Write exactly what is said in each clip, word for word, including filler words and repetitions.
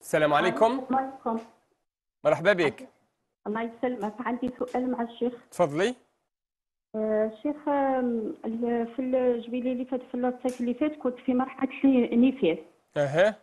السلام عليكم. السلام عليكم. مرحبا بك. الله يسلمك، عندي سؤال مع الشيخ. تفضلي. آه، الشيخ، آم، ال- في الجبيلي اللي فات، في الصيف اللي فات، كنت في مرحلة النفاس اها.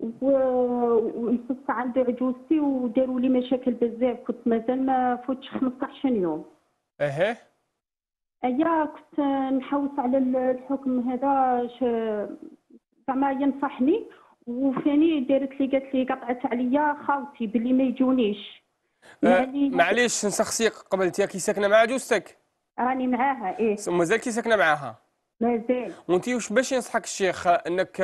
و- ونفست عند عجوزتي وداروا لي مشاكل بزاف. كنت مازال ما فوتش خمسطاش يوم. اها. ايا كنت نحوس على الحكم هذا، ش- زعما ينصحني. وثاني دارت لي، قالت لي قطعت عليا خاوتي باللي ما يجونيش. أه يعني معليش نسخسيك قبل، انت كي ساكنه مع عجوزتك؟ راني معاها، ايه. مازال كي ساكنه معاها؟ مازال. وانت واش باش ينصحك الشيخ انك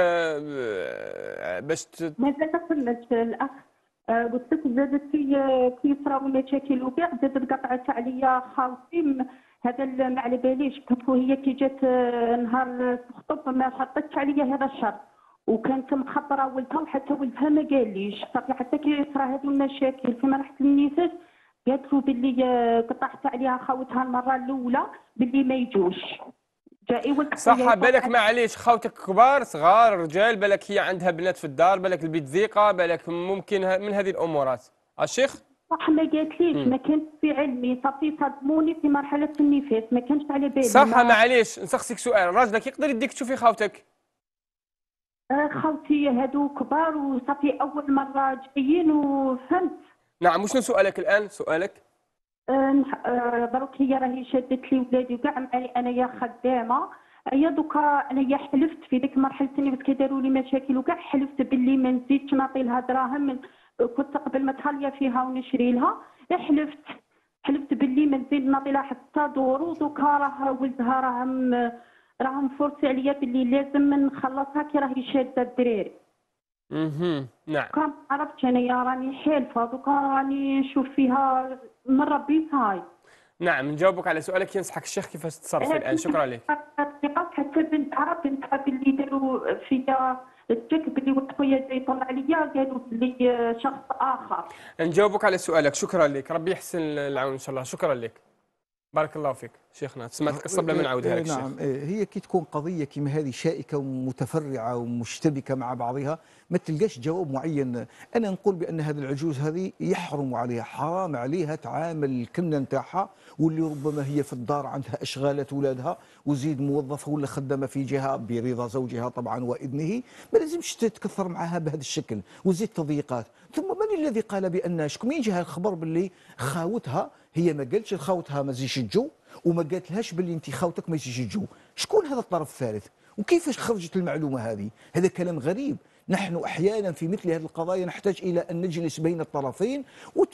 أه باش ت... مازال ما كملتش الاخ. آه، قلت لك زادت في كي صراو مشاكل وكاع، زادت قطعت عليا خاوتي. م- هذا اللي ما على باليش. باسكو هي كي جات آه، نهار تخطب ما حطتش عليا هذا الشرط، وكانت مخبره ولدها، وحتى ولدها ما قاليش صافي. حتى كي صرا هذو المشاكل في مرحله النفاس، قالت له باللي آه، قطعت عليها خاوتها المره الاولى باللي ما يجوش. جاء ولد خويا صح بالك يطلع. معليش خوتك كبار صغار رجال، بالك هي عندها بنات في الدار، بالك البيت ضيقه، بالك ممكن ه- من هذه الامورات الشيخ. صح، ما قالتليش، مم. ما كانش في علمي. صافي صدموني في مرحله النفاس، ما كانش على بالي. صح ما معليش نسخسيك سؤال، راجلك يقدر يديك تشوفي خوتك؟ آه، خوتي هادو كبار وصافي اول مره جايين، وفهمت. نعم. وشنو سؤالك الان؟ سؤالك آه، نح- آه، دروك هي راهي شادت لي ولادي وكاع معايا، انايا خدامه. هي دوكا انايا حلفت في ديك مرحله النفاس كي داروا لي مشاكل وكاع، حلفت باللي ما نزيدش نعطي لها دراهم. من كنت قبل ما تهليا فيها ونشري لها، حلفت حلفت باللي ما نزيد نعطي لها حتى دور. ودوكا راه ولدها راهم راهم فورسي عليا باللي لازم نخلصها كي راهي شاده الدراري. اها. نعم. دوكا ما عرفتش، انايا راني حالفه. دوكا راني نشوف فيها من ربي هاي. نعم نجاوبك على سؤالك، ينصحك الشيخ كيفاش تتصرفي الان. شكرا لك. حتى بنتها بنتها باللي داروا فيا التشك، باللي ولد خويا جاي يطلع عليا، قالوا باللي شخص اخر. نجاوبك على سؤالك. شكرا لك، ربي يحسن العون ان شاء الله. شكرا لك، بارك الله فيك شيخنا. سمعت القصه بلا ما إيه نعاودها إيه لك الشيخ. نعم، إيه هي كي تكون قضية كيما هذه شائكة ومتفرعة ومشتبكة مع بعضها، ما تلقاش جواب معين. أنا نقول بأن هذه العجوز هذه يحرم عليها، حرام عليها تعامل الكنة نتاعها، واللي ربما هي في الدار عندها أشغالات أولادها، وزيد موظفة ولا خدامة في جهة برضا زوجها طبعا وإذنه، ما لازمش تتكثر معها بهذا الشكل وزيد تضييقات. ثم من الذي قال بأن شكون من جهة الخبر باللي خاوتها، هي ما قالتش لخاوتها ما تجيش تجو، وما قالتلهاش باللي انت خاوتك ما يجيش يجو. شكون هذا الطرف الثالث؟ وكيفاش خرجت المعلومه هذه؟ هذا كلام غريب. نحن احيانا في مثل هذه القضايا نحتاج الى ان نجلس بين الطرفين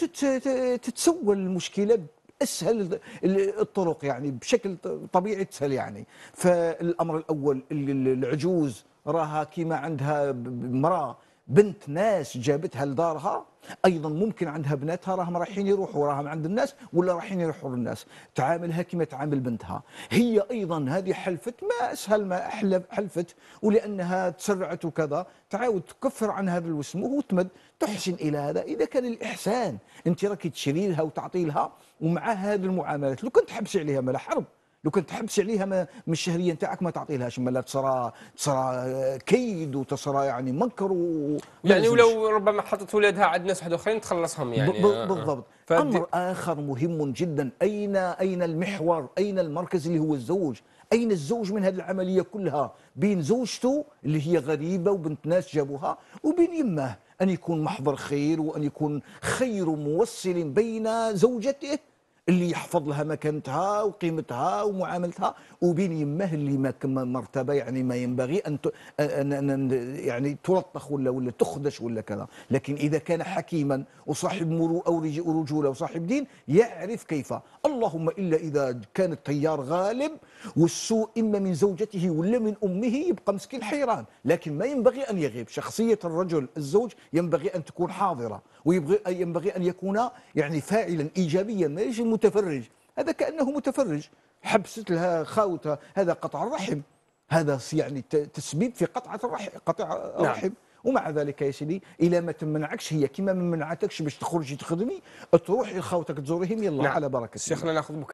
وتتسوى المشكله اسهل الطرق، يعني بشكل طبيعي تسهل يعني. فالامر الاول، العجوز راها كيما عندها امراه بنت ناس جابتها لدارها، ايضا ممكن عندها بناتها راهم رايحين يروحوا، راهم عند الناس ولا رايحين يروحوا للناس، تعاملها كما تعامل بنتها. هي ايضا هذه حلفت، ما اسهل ما احلف حلفت، ولانها تسرعت وكذا تعاود تكفر عن هذا الوسم وتمد تحسن الى هذا. اذا كان الاحسان انت راكي تشري لها وتعطي لها ومع هذه المعاملات، لو كنت تحبسي عليها ما لا حرب، لو كنت تحبسي عليها ما من الشهريه نتاعك ما تعطي لهاش، ما لا تصرى تصرى كيد وتصرى يعني مكر و يعني ولو ربما حطت ولادها عند ناس واحد اخرين تخلصهم يعني. آه آه. بالضبط. فدي... امر اخر مهم جدا، اين اين المحور، اين المركز اللي هو الزوج؟ اين الزوج من هذه العمليه كلها؟ بين زوجته اللي هي غريبه وبنت ناس جابوها، وبين يمه، ان يكون محضر خير وان يكون خير موصل بين زوجته اللي يحفظ لها مكانتها وقيمتها ومعاملتها، وبين يمه اللي ما مرتبه يعني ما ينبغي ان ان يعني تلطخ ولا ولا تخدش ولا كذا. لكن اذا كان حكيما وصاحب مروءه ورجوله وصاحب دين يعرف كيف. اللهم الا اذا كان التيار غالب والسوء اما من زوجته ولا من امه، يبقى مسكين حيران. لكن ما ينبغي ان يغيب. شخصيه الرجل الزوج ينبغي ان تكون حاضره، ويبغي ينبغي ان يكون يعني فاعلا ايجابيا، ما يجي متفرج. هذا كانه متفرج، حبست لها خاوتها، هذا قطع الرحم، هذا يعني تسبيب في قطعه الرحم، قطع نعم. الرحم. ومع ذلك يا سيدي الى ما تمنعكش هي كما ما منعتكش باش تخرجي تخدمي، تروحي لخاوتك تزوريهم، يلا نعم. على بركه الله. شيخنا ناخذ